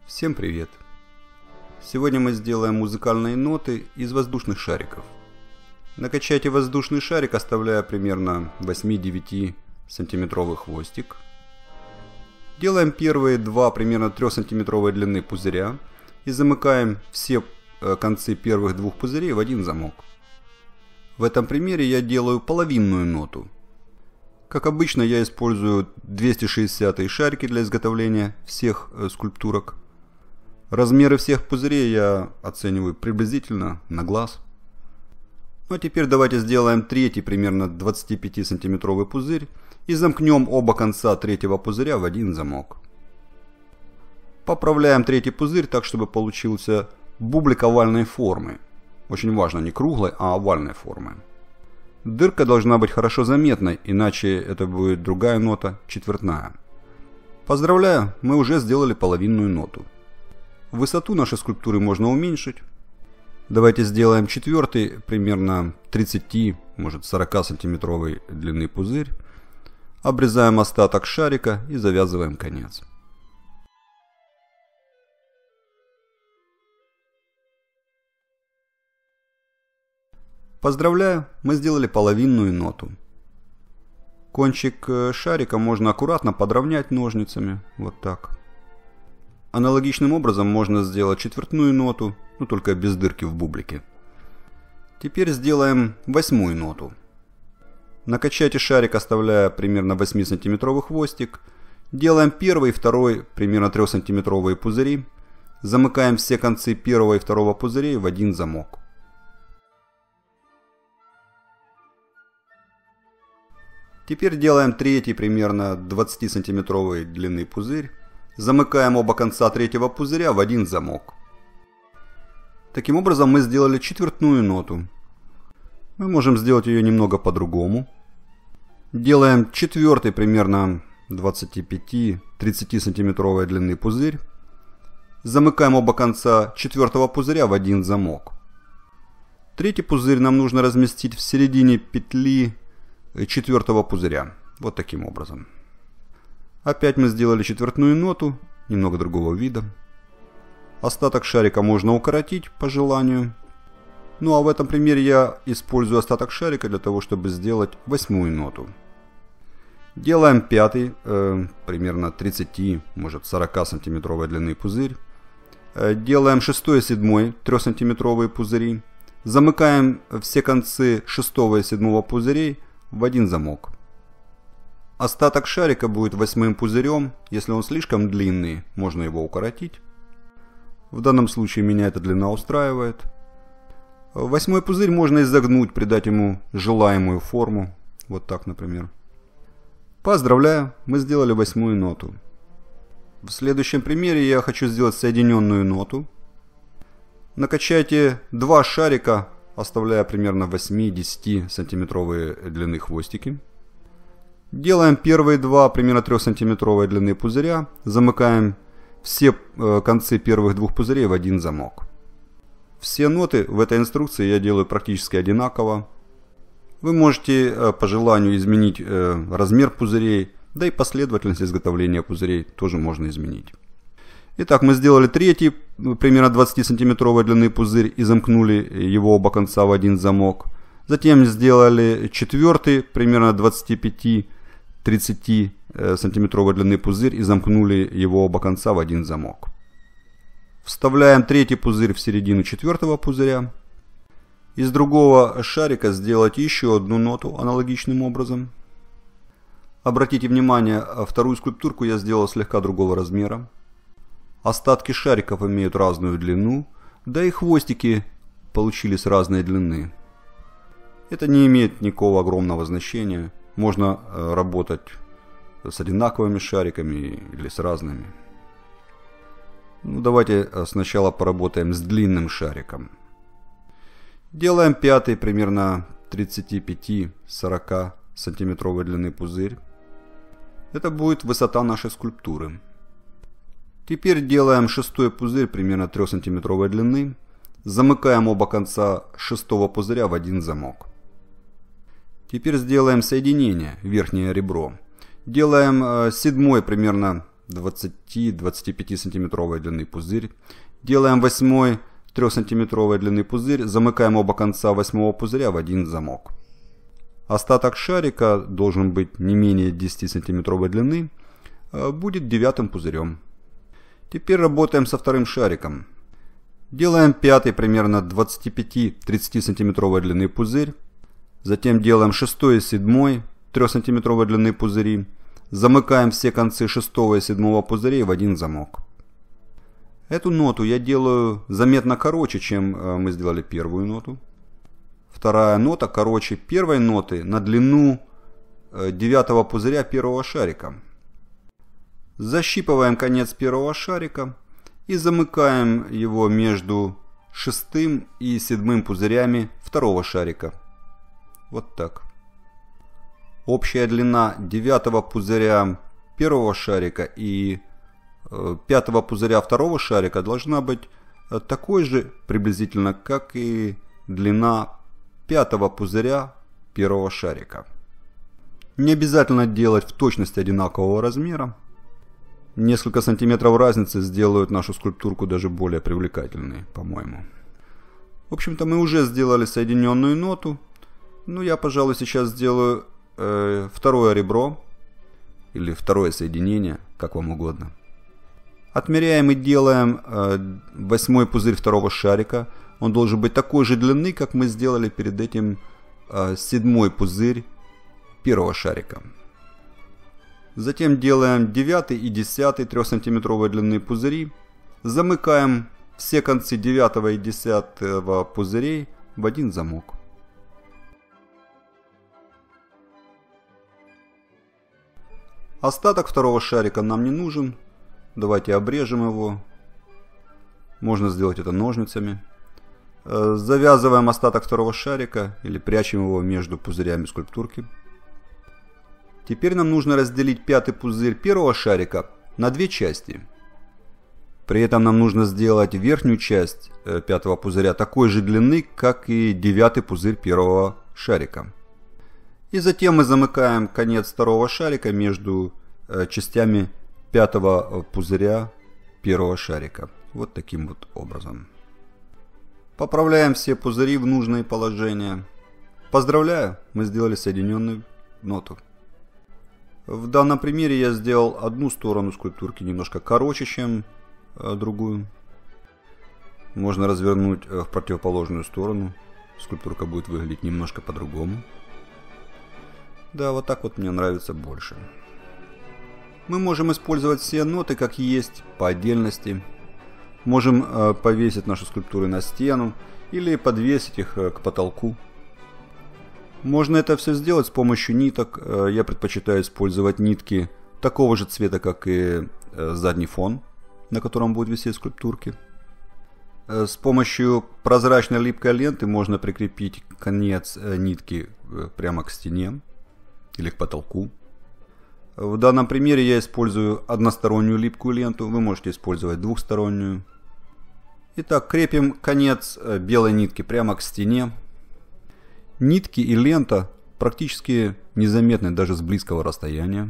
Всем привет! Сегодня мы сделаем музыкальные ноты из воздушных шариков. Накачайте воздушный шарик, оставляя примерно 8-9 сантиметровый хвостик. Делаем первые два примерно 3 сантиметровой длины пузыря и замыкаем все концы первых двух пузырей в один замок. В этом примере я делаю половинную ноту. Как обычно, я использую 260 шарики для изготовления всех скульптурок. Размеры всех пузырей я оцениваю приблизительно на глаз. Ну а теперь давайте сделаем третий примерно 25 сантиметровый пузырь и замкнем оба конца третьего пузыря в один замок. Поправляем третий пузырь так, чтобы получился бублик овальной формы. Очень важно, не круглой, а овальной формы. Дырка должна быть хорошо заметной, иначе это будет другая нота, четвертная. Поздравляю, мы уже сделали половинную ноту. Высоту нашей скульптуры можно уменьшить. Давайте сделаем четвертый, примерно 30, может 40 сантиметровой длины пузырь. Обрезаем остаток шарика и завязываем конец. Поздравляю, мы сделали половинную ноту. Кончик шарика можно аккуратно подровнять ножницами, вот так. Аналогичным образом можно сделать четвертную ноту, но только без дырки в бублике. Теперь сделаем восьмую ноту. Накачайте шарик, оставляя примерно 8-сантиметровый хвостик. Делаем первый и второй примерно 3-сантиметровые пузыри. Замыкаем все концы первого и второго пузырей в один замок. Теперь делаем третий примерно 20-сантиметровой длины пузырь. Замыкаем оба конца третьего пузыря в один замок. Таким образом мы сделали четвертную ноту. Мы можем сделать ее немного по-другому. Делаем четвертый примерно 25-30 сантиметровой длины пузырь. Замыкаем оба конца четвертого пузыря в один замок. Третий пузырь нам нужно разместить в середине петли четвертого пузыря. Вот таким образом. Опять мы сделали четвертную ноту, немного другого вида. Остаток шарика можно укоротить по желанию. Ну а в этом примере я использую остаток шарика для того, чтобы сделать восьмую ноту. Делаем пятый, примерно 30, может 40 сантиметровой длины пузырь. Делаем шестой и седьмой 3-сантиметровые пузыри. Замыкаем все концы шестого и седьмого пузырей в один замок. Остаток шарика будет восьмым пузырем. Если он слишком длинный, можно его укоротить. В данном случае меня эта длина устраивает. Восьмой пузырь можно изогнуть, придать ему желаемую форму. Вот так, например. Поздравляю, мы сделали восьмую ноту. В следующем примере я хочу сделать соединенную ноту. Накачайте два шарика, оставляя примерно 8-10 сантиметровые длины хвостики. Делаем первые два примерно 3-сантиметровой длины пузыря. Замыкаем все концы первых двух пузырей в один замок. Все ноты в этой инструкции я делаю практически одинаково. Вы можете по желанию изменить размер пузырей, да и последовательность изготовления пузырей тоже можно изменить. Итак, мы сделали третий примерно 20-сантиметровой длины пузырь и замкнули его оба конца в один замок. Затем сделали четвертый примерно 25-30 сантиметровой длины пузырь и замкнули его оба конца в один замок. Вставляем третий пузырь в середину четвертого пузыря. Из другого шарика сделать еще одну ноту аналогичным образом. Обратите внимание, вторую скульптурку я сделал слегка другого размера. Остатки шариков имеют разную длину, да и хвостики получились разной длины. Это не имеет никакого огромного значения. Можно работать с одинаковыми шариками или с разными. Ну, давайте сначала поработаем с длинным шариком. Делаем пятый примерно 35-40 сантиметровой длины пузырь. Это будет высота нашей скульптуры. Теперь делаем шестой пузырь примерно 3-сантиметровой длины. Замыкаем оба конца шестого пузыря в один замок. Теперь сделаем соединение, верхнее ребро. Делаем седьмой примерно 20-25 сантиметровой длины пузырь. Делаем 8-й 3-сантиметровой длины пузырь, замыкаем оба конца 8-го пузыря в один замок. Остаток шарика должен быть не менее 10 сантиметровой длины, будет 9-м пузырем. Теперь работаем со вторым шариком. Делаем 5-й примерно 25-30 сантиметровой длины пузырь. Затем делаем 6-й и 7-й 3-сантиметровой длины пузыри. Замыкаем все концы 6-го и 7-го пузырей в один замок. Эту ноту я делаю заметно короче, чем мы сделали первую ноту. Вторая нота короче первой ноты на длину 9-го пузыря первого шарика. Защипываем конец первого шарика и замыкаем его между 6-м и 7-м пузырями второго шарика. Вот так. Общая длина 9-го пузыря первого шарика и 5-го пузыря второго шарика должна быть такой же приблизительно, как и длина 5-го пузыря первого шарика. Не обязательно делать в точности одинакового размера. Несколько сантиметров разницы сделают нашу скульптурку даже более привлекательной, по-моему. В общем-то, мы уже сделали соединенную ноту. Ну, я, пожалуй, сейчас сделаю второе ребро или второе соединение, как вам угодно. Отмеряем и делаем 8-й пузырь второго шарика. Он должен быть такой же длины, как мы сделали перед этим 7-й пузырь первого шарика. Затем делаем 9-й и 10-й 3-сантиметровой длины пузыри. Замыкаем все концы 9-го и 10-го пузырей в один замок. Остаток второго шарика нам не нужен. Давайте обрежем его. Можно сделать это ножницами. Завязываем остаток второго шарика или прячем его между пузырями скульптурки. Теперь нам нужно разделить 5-й пузырь первого шарика на две части. При этом нам нужно сделать верхнюю часть 5-го пузыря такой же длины, как и 9-й пузырь первого шарика. И затем мы замыкаем конец второго шарика между частями 5-го пузыря первого шарика. Вот таким вот образом. Поправляем все пузыри в нужные положения. Поздравляю, мы сделали соединенную ноту. В данном примере я сделал одну сторону скульптурки немножко короче, чем другую. Можно развернуть в противоположную сторону. Скульптурка будет выглядеть немножко по-другому. Да, вот так вот мне нравится больше. Мы можем использовать все ноты как есть, по отдельности. Можем повесить наши скульптуры на стену или подвесить их к потолку. Можно это все сделать с помощью ниток. Я предпочитаю использовать нитки такого же цвета, как и задний фон, на котором будут висеть скульптурки. С помощью прозрачной липкой ленты можно прикрепить конец нитки прямо к стене или к потолку. В данном примере я использую одностороннюю липкую ленту, вы можете использовать двухстороннюю. Итак, крепим конец белой нитки прямо к стене. Нитки и лента практически незаметны даже с близкого расстояния.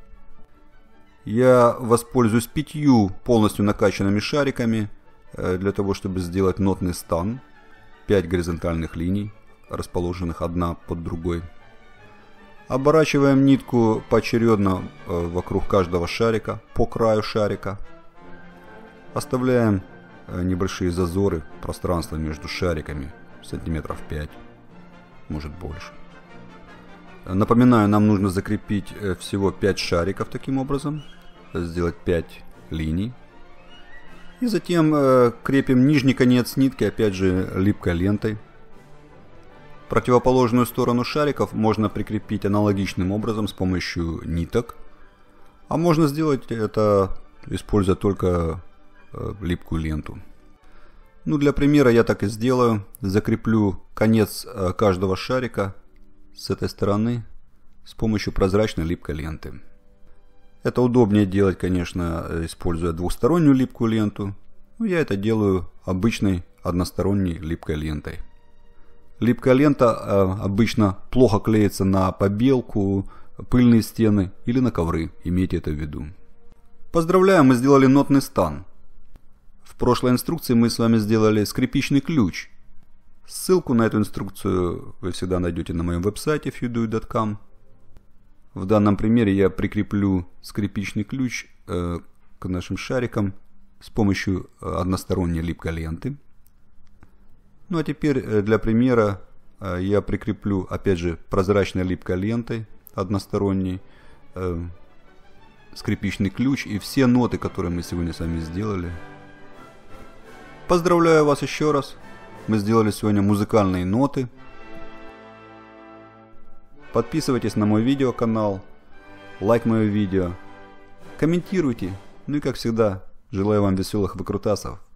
Я воспользуюсь 5 полностью накачанными шариками для того, чтобы сделать нотный стан. 5 горизонтальных линий, расположенных одна под другой. Оборачиваем нитку поочередно вокруг каждого шарика, по краю шарика. Оставляем небольшие зазоры, пространство между шариками, сантиметров 5, может больше. Напоминаю, нам нужно закрепить всего 5 шариков таким образом, сделать 5 линий. И затем крепим нижний конец нитки, опять же, липкой лентой. Противоположную сторону шариков можно прикрепить аналогичным образом с помощью ниток. А можно сделать это, используя только липкую ленту. Ну, для примера я так и сделаю. Закреплю конец каждого шарика с этой стороны с помощью прозрачной липкой ленты. Это удобнее делать, конечно, используя двухстороннюю липкую ленту. Но я это делаю обычной односторонней липкой лентой. Липкая лента обычно плохо клеится на побелку, пыльные стены или на ковры. Имейте это в виду. Поздравляю, мы сделали нотный стан. В прошлой инструкции мы с вами сделали скрипичный ключ. Ссылку на эту инструкцию вы всегда найдете на моем веб-сайте fewdoit.com. В данном примере я прикреплю скрипичный ключ к нашим шарикам с помощью односторонней липкой ленты. Ну а теперь для примера я прикреплю опять же прозрачной липкой лентой односторонней скрипичный ключ и все ноты, которые мы сегодня с вами сделали. Поздравляю вас еще раз. Мы сделали сегодня музыкальные ноты. Подписывайтесь на мой видеоканал, лайк мое видео, комментируйте. Ну и как всегда, желаю вам веселых выкрутасов.